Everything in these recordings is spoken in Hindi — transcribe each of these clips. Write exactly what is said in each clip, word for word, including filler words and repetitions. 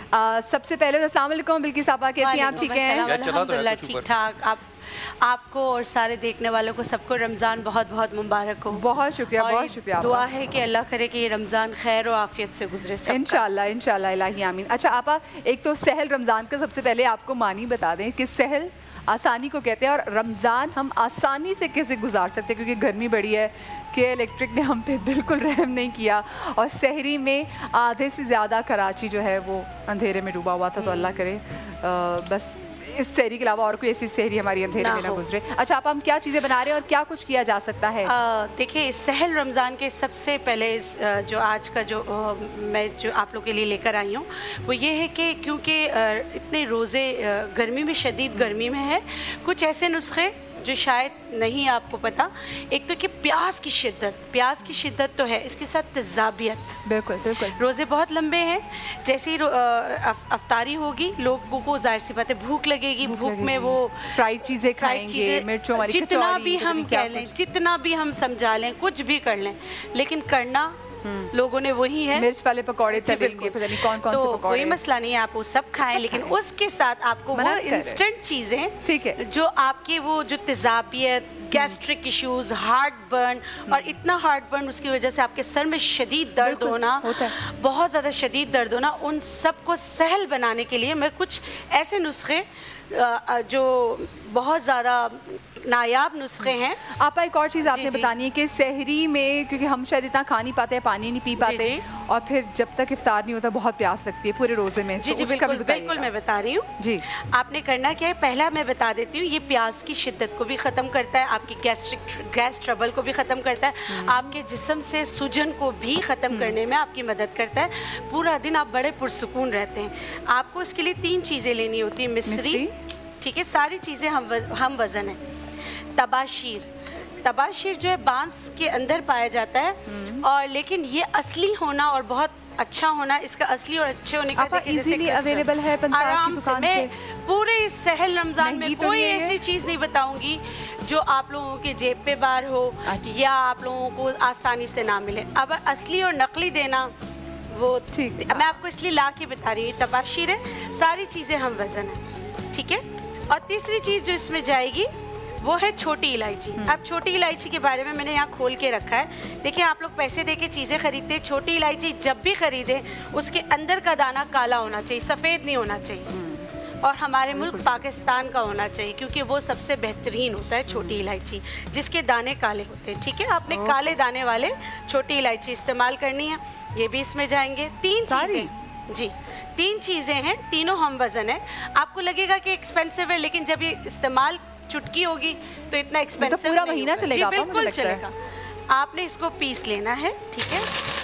सबसे पहले अस्सलाम वालेकुम बिल्किस आपा, कैसी हैं आप? ठीक हैं? अल्हम्दुलिल्लाह ठीक ठाक। आप आपको और सारे देखने वालों को सबको रमज़ान बहुत बहुत मुबारक हो। बहुत शुक्रिया, बहुत शुक्रिया। दुआ है कि अल्लाह करे कि ये रमज़ान खैर और आफियत से गुजरे इंशाल्लाह इंशाल्लाह इलाही आमीन। अच्छा आपा, एक तो सहल रमज़ान का सबसे पहले आपको मानी बता दें कि सहल आसानी को कहते हैं और रमज़ान हम आसानी से कैसे गुजार सकते हैं, क्योंकि गर्मी बड़ी है कि इलेक्ट्रिक ने हम पे बिल्कुल रहम नहीं किया और सहरी में आधे से ज़्यादा कराची जो है वो अंधेरे में डूबा हुआ था। तो अल्लाह करे आ, बस इस सहरी के अलावा और कोई ऐसी सहरी हमारी अंधेरे में ना गुजरे। अच्छा आप हम क्या चीज़ें बना रहे हैं और क्या कुछ किया जा सकता है? देखिए सहल रमज़ान के सबसे पहले जो आज का जो आ, मैं जो आप लोग के लिए लेकर आई हूँ वो ये है कि क्योंकि इतने रोज़े गर्मी में शदीद गर्मी में है, कुछ ऐसे नुस्खे जो शायद नहीं आपको पता। एक तो कि प्याज की शिद्दत, प्याज की शिद्दत तो है, इसके साथ तज़ाबियत। बिल्कुल बिल्कुल। रोज़े बहुत लंबे हैं, जैसे ही अफ्तारी होगी लोगों को जाहिर सी बात है भूख लगेगी, भूख, भूख में वो फ्राइड चीज़ें खाएंगे, मिर्चों वाली जितना भी हम कह लें, जितना भी हम समझा लें, कुछ भी कर लें, लेकिन करना लोगों ने वही है। मिर्च वाले पकौड़े तलेंगे, पता नहीं कौन कौन तो से पकौड़े। कोई मसला नहीं है, आप वो सब खाएं, लेकिन उसके साथ आपको वो इंस्टेंट चीज़ें, ठीक है, जो आपके वो जो तेजाबियत, गैस्ट्रिक इश्यूज, हार्ट बर्न, और इतना हार्ट बर्न उसकी वजह से आपके सर में शदीद दर्द होना, बहुत ज़्यादा शदीद दर्द होना, उन सब को सहल बनाने के लिए मैं कुछ ऐसे नुस्खे जो बहुत ज़्यादा नायाब नुस्खे हैं। आप एक और चीज़ आपने बतानी है कि सहरी में क्योंकि हम शायद इतना खा नहीं पाते, पानी नहीं पी पाते, और फिर जब तक इफ्तार नहीं होता बहुत प्यास लगती है पूरे रोज़े में। जी जी बिल्कुल बिल्कुल, मैं बता रही हूँ जी। आपने करना क्या है, पहला मैं बता देती हूँ, ये प्याज की शिद्दत को भी ख़त्म करता है, आपकी गैस्ट्रिक गैस ट्रबल को भी ख़त्म करता है, आपके जिस्म से सूजन को भी ख़त्म करने में आपकी मदद करता है। पूरा दिन आप बड़े पुरसुकून रहते हैं। आपको इसके लिए तीन चीज़ें लेनी होती है, मिस्री, ठीक है, सारी चीज़ें हम हम वज़न है। तबाशीर, तबाशीर जो है बांस के अंदर पाया जाता है, और लेकिन ये असली होना और बहुत अच्छा होना, इसका असली और अच्छे होने का इजीली अवेलेबल है आराम से। मैं पूरे इस सहल रमज़ान में तो कोई ऐसी चीज़ नहीं बताऊंगी जो आप लोगों के जेब पे बार हो या आप लोगों को आसानी से ना मिले। अब असली और नकली देना वो ठीक, मैं आपको इसलिए ला के बता रही हूँ। तबाशीर है, सारी चीज़ें हम वज़न है, ठीक है। और तीसरी चीज़ जो इसमें जाएगी वो है छोटी इलायची। अब छोटी इलायची के बारे में मैंने यहाँ खोल के रखा है। देखिए आप लोग पैसे दे के चीज़ें खरीदते हैं, छोटी इलायची जब भी खरीदें उसके अंदर का दाना काला होना चाहिए, सफ़ेद नहीं होना चाहिए, और हमारे मुल्क पाकिस्तान का होना चाहिए, क्योंकि वो सबसे बेहतरीन होता है छोटी इलायची, जिसके दाने काले होते हैं, ठीक है। आपने काले दाने वाले छोटी इलायची इस्तेमाल करनी है। ये भी इसमें जाएंगे। तीन चीज़ें जी, तीन चीज़ें हैं, तीनों हम वज़न है। आपको लगेगा कि एक्सपेंसिव है, लेकिन जब ये इस्तेमाल चुटकी होगी तो इतना एक्सपेंसिव तो पूरा महीना चलेगा। बिल्कुल चलेगा। आपने इसको पीस लेना है, ठीक है।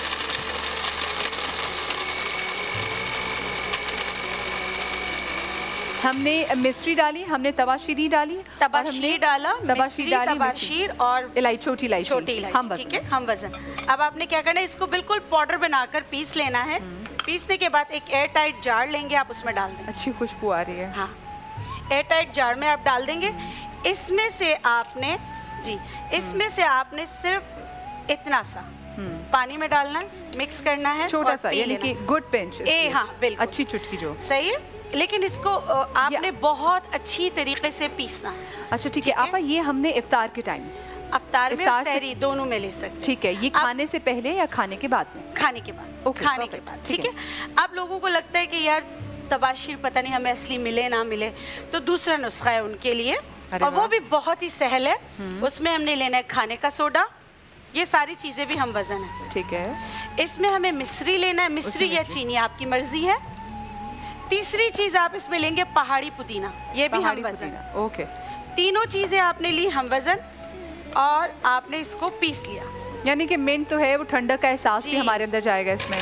हमने मिस्री डाली, हमने तबाशीरी डाली, तबाशीर डाला, तबाशीर डाली, तबाशीर और इलायची, छोटी इलायची, छोटी इलायची, ठीक है, हम वज़न। अब आपने क्या करना है, इसको बिल्कुल पाउडर बनाकर पीस लेना है। पीसने के बाद एक एयर टाइट जार लेंगे, आप उसमें डाल दें। अच्छी खुशबू आ रही है। हाँ, एयर टाइट जार में आप डाल देंगे। इसमें से आपने जी इसमें से आपने सिर्फ इतना सा पानी में डालना है, मिक्स करना है, छोटा सा, यानी कि गुड पिंच। ए हाँ बिल्कुल, अच्छी चुटकी जो सही है, लेकिन इसको आपने बहुत अच्छी तरीके से पीसना है। अच्छा ठीक है आपा, ये हमने इफ्तार के टाइम, अफ्तार में और सहरी दोनों में ले सकते हैं। ठीक है, ये खाने से पहले या खाने के बाद में? खाने के बाद, खाने के बाद, ठीक है। आप लोगों को लगता है कि यार तबाशीर पता नहीं हमें असली मिले ना मिले, तो दूसरा नुस्खा है उनके लिए, और वो भी बहुत ही सहल है। उसमें हमने लेना है खाने का सोडा, ये सारी चीज़ें भी हम वज़न है, ठीक है। इसमें हमें मिस्री लेना है, मिस्री या चीनी आपकी मर्जी है। तीसरी चीज़ आप इसमें लेंगे पहाड़ी पुदीना, ये भी हम वज़न, ओके। तीनों चीज़ें आपने ली हम वज़न, और आपने इसको पीस लिया, यानी कि मिंट तो है, वो ठंडक का एहसास भी हमारे अंदर जाएगा इसमें।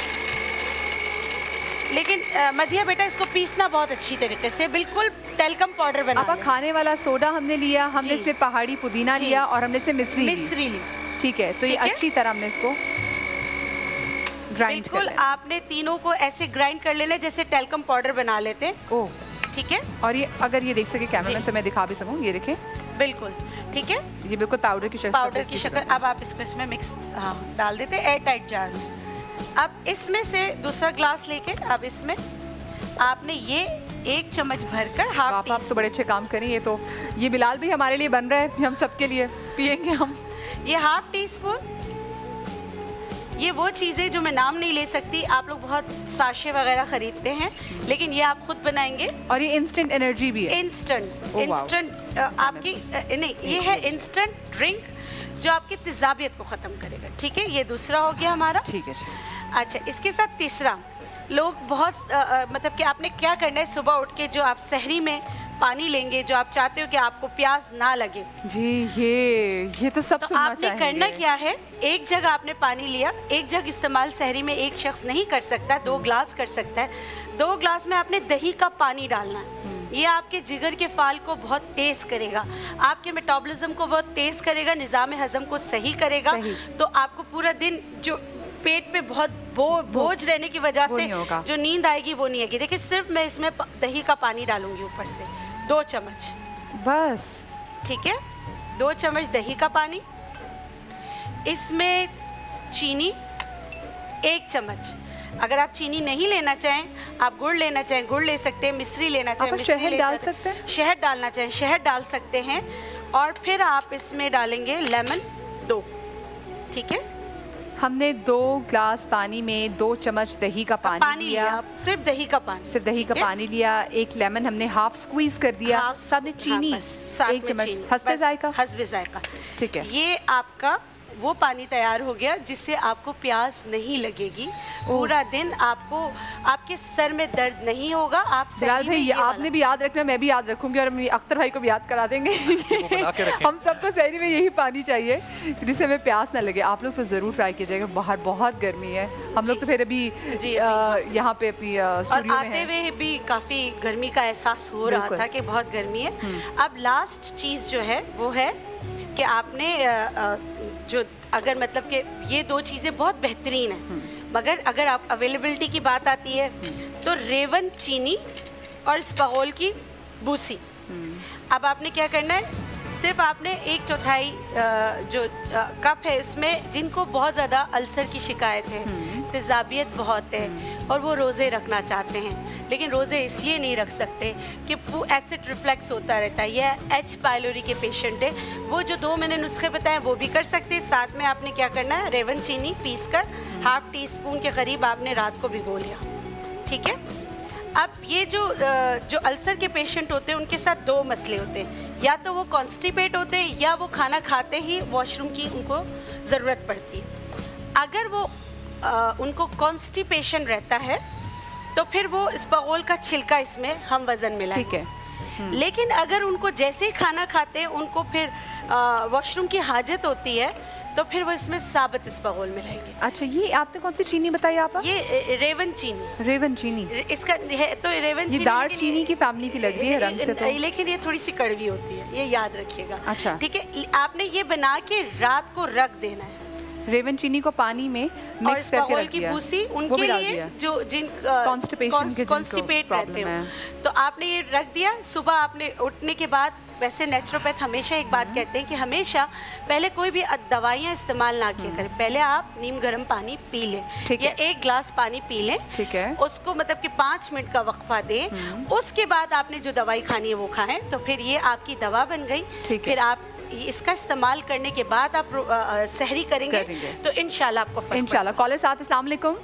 लेकिन मधिया बेटा इसको पीसना बहुत अच्छी तरीके से, बिल्कुल टेलकम पाउडर बना। अब खाने वाला सोडा हमने लिया, हमने इसमें पहाड़ी पुदीना लिया, और हमने इसमें मिस्री मिस्री ली, ठीक है। तो ये अच्छी तरह हमने इसको ग्राइंड बिल्कुल आपने तीनों को ऐसे ग्राइंड कर लेना जैसे टेलकम पाउडर बना लेते हैं। ओह ठीक है। और ये अगर ये देख सके कैमरा में तो मैं दिखा भी सकूं, ये देखें बिल्कुल ठीक है, ये बिल्कुल पाउडर की शक्ल, पाउडर की शक्ल। अब आप इसको इसमें मिक्स हाँ डाल देते हैं एयर टाइट जार में। अब इसमें से दूसरा ग्लास लेके अब इसमें आपने ये एक चम्मच भरकर हाफ टी आप तो बड़े अच्छे काम करें। ये तो ये बिलाल भी हमारे लिए बन रहा है, हम सबके लिए पियेंगे हम। ये हाफ टी स्पून, ये वो चीज़ें जो मैं नाम नहीं ले सकती, आप लोग बहुत साशे वगैरह खरीदते हैं, लेकिन ये आप खुद बनाएंगे। और ये इंस्टेंट एनर्जी भी है। इंस्टेंट इंस्टेंट आपकी नहीं, ये है इंस्टेंट ड्रिंक जो आपकी तेजाबियत को ख़त्म करेगा। ठीक है, ये दूसरा हो गया हमारा। ठीक है। अच्छा, इसके साथ तीसरा, लोग बहुत आ, आ, मतलब कि आपने क्या करना है, सुबह उठ के जो आप सहरी में पानी लेंगे, जो आप चाहते हो कि आपको प्यास ना लगे जी, ये ये तो सब तो आपने करना क्या है, एक जग आपने पानी लिया, एक जग इस्तेमाल सहरी में एक शख्स नहीं कर सकता, दो ग्लास कर सकता है। दो ग्लास में आपने दही का पानी डालना है। ये आपके जिगर के फाल को बहुत तेज़ करेगा, आपके मेटाबॉलिज्म को बहुत तेज़ करेगा, निज़ाम हज़म को सही करेगा। सही। तो आपको पूरा दिन जो पेट पे बहुत बो, बोझ रहने की वजह से जो नींद आएगी वो नहीं आएगी। देखिए, सिर्फ मैं इसमें दही का पानी डालूंगी ऊपर से, दो चम्मच बस। ठीक है, दो चम्मच दही का पानी, इसमें चीनी एक चम्मच। अगर आप चीनी नहीं लेना चाहें, आप गुड़ लेना चाहें गुड़ ले सकते हैं, मिश्री लेना चाहें मिश्री ले डाल सकते हैं, शहद डालना चाहें शहद डाल सकते हैं। और फिर आप इसमें डालेंगे लेमन दो। ठीक है, हमने दो ग्लास पानी में दो चम्मच दही का पानी, पानी लिया, लिया। सिर्फ दही का पानी, सिर्फ दही का पानी लिया। एक लेमन हमने हाफ स्क्वीज कर दिया, साथ में चीनी एक चम्मच, हस्बे जायका। हस्बे जायका। ठीक है, ये आपका वो पानी तैयार हो गया जिससे आपको प्यास नहीं लगेगी, पूरा दिन आपको आपके सर में दर्द नहीं होगा। आप बिलाल भाई, आपने भी याद रखना, मैं भी याद रखूंगी, और अख्तर भाई को भी याद करा देंगे। हम सबको सहरी में यही पानी चाहिए जिससे हमें प्यास ना लगे। आप लोग तो जरूर ट्राई कीजिएगा, बाहर बहुत गर्मी है। हम लोग तो फिर अभी यहाँ पे अपनी स्टूडियो में आते हुए भी काफी गर्मी का एहसास हो रहा था कि बहुत गर्मी है। अब लास्ट चीज जो है वो है कि आपने जो अगर मतलब कि ये दो चीज़ें बहुत बेहतरीन हैं, मगर अगर आप अवेलेबिलिटी की बात आती है तो रेवन चीनी और स्पगोल की बूसी। अब आपने क्या करना है, सिर्फ आपने एक चौथाई जो कप है इसमें, जिनको बहुत ज़्यादा अल्सर की शिकायत है, तेज़ाबियत बहुत है और वो रोज़े रखना चाहते हैं लेकिन रोज़े इसलिए नहीं रख सकते कि वो एसिड रिफ्लेक्स होता रहता है, यह एच पाइलोरी के पेशेंट है, वो जो दो मैंने नुस्खे बताए वो भी कर सकते हैं। साथ में आपने क्या करना है, रेवन चीनी पीस कर हाफ टी स्पून के करीब आपने रात को भिगो लिया। ठीक है, अब ये जो जो अल्सर के पेशेंट होते हैं उनके साथ दो मसले होते हैं, या तो वो कॉन्स्टिपेट होते हैं या वो खाना खाते ही वॉशरूम की उनको ज़रूरत पड़ती है। अगर वो आ, उनको कॉन्स्टिपेशन रहता है तो फिर वो स्पगोल का छिलका इसमें हम वज़न मिलाएंगे। ठीक है, लेकिन अगर उनको जैसे ही खाना खाते हैं उनको फिर वॉशरूम की हाजत होती है तो फिर वो इसमें साबित स्पगोल मिलाएंगे। अच्छा, ये आपने कौन सी चीनी बताई आप? ये रेवन चीनी। रेवन चीनी इसका है, तो रेवन चीनी दार चीनी की फैमिली की लग रही है रंग से तो, लेकिन ये थोड़ी सी कड़वी होती है, ये याद रखिएगा। अच्छा, ठीक है, आपने ये बना के रात को रख देना है। रेवन चीनी को पानी में मिक्स करके रख दिया। की भूसी उनके लिए जो जिन कॉन्स्टिपेट रहते हैं, तो आपने ये रख दिया। सुबह आपने उठने के बाद, वैसे नेचुरोपैथ हमेशा एक बात कहते हैं कि हमेशा पहले कोई भी दवाइयाँ इस्तेमाल ना किया करें, पहले आप नीम गर्म पानी पी लें या एक ग्लास पानी पी लें। ठीक है, उसको मतलब कि पाँच मिनट का वक्फा दें, उसके बाद आपने जो दवाई खानी है वो खाएं, तो फिर ये आपकी दवा बन गई। फिर आप इसका इस्तेमाल करने के बाद आप सहरी करेंगे, करेंगे तो इंशाल्लाह आपको इंशाल्लाह। कॉलर साथ, अस्सलाम वालेकुम।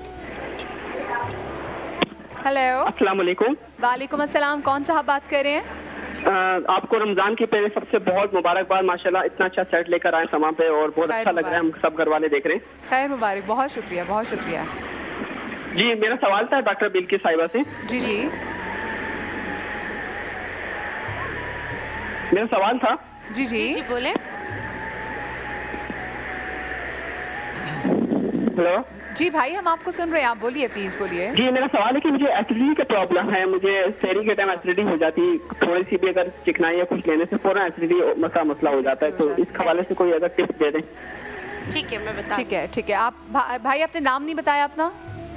हेलो, अस्सलाम वालेकुम। वालेकुम अस्सलाम, कौन साहब बात कर रहे हैं? आ, आपको रमजान की पहले सबसे बहुत मुबारकबाद, माशाल्लाह इतना अच्छा सेट लेकर आए सामान पे और बहुत अच्छा लग रहा है, हम सब घर वाले देख रहे हैं। खैर मुबारक, बहुत शुक्रिया बहुत शुक्रिया। जी, मेरा सवाल था डॉक्टर बिल्किस साहिबा से। जी जी, मेरा सवाल था। जी जी जी, जी बोले। हेलो जी भाई, हम आपको सुन रहे हैं, आप बोलिए प्लीज बोलिए। जी, मेरा सवाल है कि मुझे एसिडिटी का प्रॉब्लम है, मुझे सहरी के टाइम एसिडिटी हो जाती है, थोड़ी सी भी अगर चिकनाई या कुछ लेने से फौरन एसिडिटी का मसला हो जाता है, तो इस हवाले से कोई अगर टिप्स दे दें। ठीक है, मैं बता। ठीक है ठीक है, आप भा, भाई आपने नाम नहीं बताया अपना?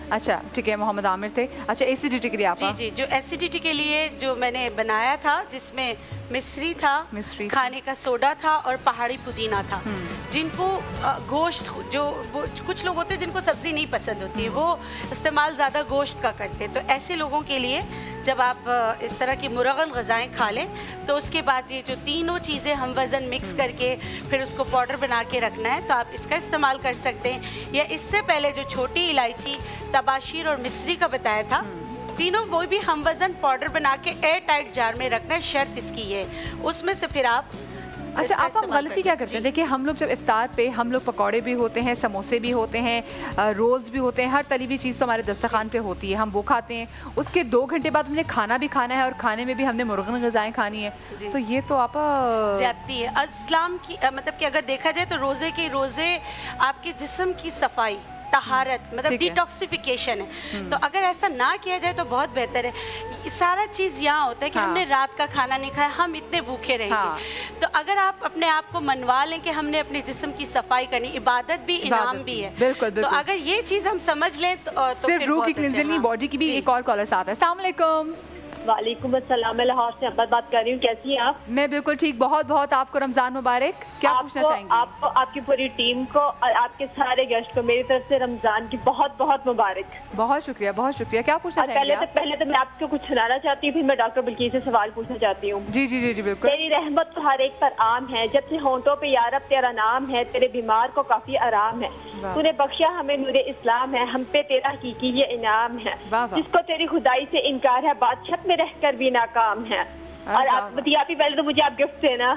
अच्छा ठीक है, मोहम्मद आमिर थे। अच्छा एसिडिटी के लिए आप? जी जी, जो एसिडिटी के लिए जो मैंने बनाया था, जिसमें मिश्री था, मिश्री खाने का सोडा था और पहाड़ी पुदीना था। जिनको गोश्त, जो कुछ लोग होते हैं जिनको सब्जी नहीं पसंद होती है, वो इस्तेमाल ज़्यादा गोश्त का करते हैं, तो ऐसे लोगों के लिए जब आप इस तरह की मुरगन ग़िज़ाएँ खा लें तो उसके बाद ये जो तीनों चीज़ें हम वज़न मिक्स करके फिर उसको पाउडर बना के रखना है, तो आप इसका इस्तेमाल कर सकते हैं। या इससे पहले जो छोटी इलायची, तबाशीर और मिश्री का बताया था, तीनों वो भी हम वज़न पाउडर बना के एयर टाइट जार में रखना है, शर्त इसकी है। उसमें से फिर आप अच्छा आप हम गलती क्या करते हैं? देखिए हम लोग जब इफ्तार पे हम लोग पकौड़े भी होते हैं, समोसे भी होते हैं, रोल्स भी होते हैं, हर तली हुई चीज़ तो हमारे दस्तरखान पे होती है, हम वो खाते हैं। उसके दो घंटे बाद हमने खाना भी खाना है और खाने में भी हमने मुर्गन ग़िज़ाएँ खानी है, तो ये तो आप ज़्यादती है। इस्लाम की मतलब कि अगर देखा जाए तो रोज़े के रोज़े आपके जिस्म की सफाई, तहारत, मतलब डिटॉक्सिफिकेशन है, तो अगर ऐसा ना किया जाए तो बहुत बेहतर है। सारा चीज़ यहाँ होता है कि हाँ। हमने रात का खाना नहीं खाया, हम इतने भूखे रहेंगे। हाँ। तो अगर आप अपने आप को मनवा लें कि हमने अपने जिस्म की सफाई करनी, इबादत भी, इनाम भी है, बिल्कुल, बिल्कुल। तो अगर ये चीज़ हम समझ लें तो, तो सिर्फ रूह की क्लींजिंग नहीं, बॉडी की भी। एक और कॉलर साथ है। अस्सलाम वालेकुम। वालेकुम अस्सलाम, मैं लाहौर से अब्बास बात कर रही हूँ, कैसी हैं आप? मैं बिल्कुल ठीक, बहुत बहुत आपको रमजान मुबारक। क्या पूछना चाहेंगे? आपको, आपकी पूरी टीम को और आपके सारे गेस्ट को मेरी तरफ से रमजान की बहुत बहुत मुबारक। बहुत शुक्रिया, बहुत शुक्रिया। क्या पूछना चाहेंगे? पहले तो पहले तो मैं आपको कुछ सुनाना चाहती हूँ, फिर मैं डॉक्टर बल्कीस से सवाल पूछना चाहती हूँ। जी जी जी जी बिल्कुल। तेरी रहमत तो हर एक पर आम है, जब से होंठों पे यारब तेरा नाम है, तेरे बीमार को काफी आराम है, तूने बख्शा हमें नूरे इस्लाम है, हम पे तेरा हकीकी ये इनाम है, जिसको तेरी खुदाई से इनकार है, बादशाह में रहकर भी नाकाम है। और आप बताइए, आप ही पहले तो मुझे आप गिफ्ट देना।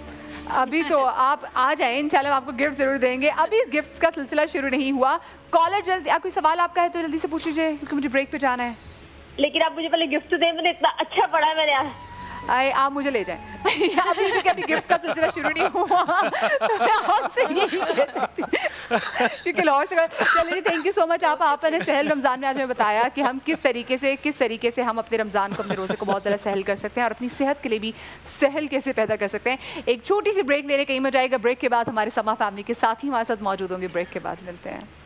अभी तो आप आ जाए, इंशाल्लाह आपको गिफ्ट जरूर देंगे। अभी गिफ्ट्स का सिलसिला शुरू नहीं हुआ। कॉलर जल्दी, कोई सवाल आपका है तो जल्दी से पूछ लीजिए क्योंकि मुझे ब्रेक पे जाना है। लेकिन आप मुझे पहले गिफ्ट दें, मैंने इतना अच्छा पढ़ा है मैंने। आए आप मुझे ले जाएं। अभी भी अभी गिफ्ट्स का सिलसिला शुरू नहीं हुआ तो मैं आपसे यही कह सकती क्योंकि लाहौर से। चलिए थैंक यू सो मच। आप आपने सहल रमज़ान में आज हमें बताया कि हम किस तरीके से किस तरीके से हम अपने रमज़ान को, अपने रोज़े को बहुत ज़्यादा सहल कर सकते हैं और अपनी सेहत के लिए भी सहल कैसे पैदा कर सकते हैं। एक छोटी सी ब्रेक लेने कहीं में जाएगा। ब्रेक के बाद हमारे समा फैमिली के साथ ही हमारे साथ मौजूद होंगे। ब्रेक के बाद मिलते हैं।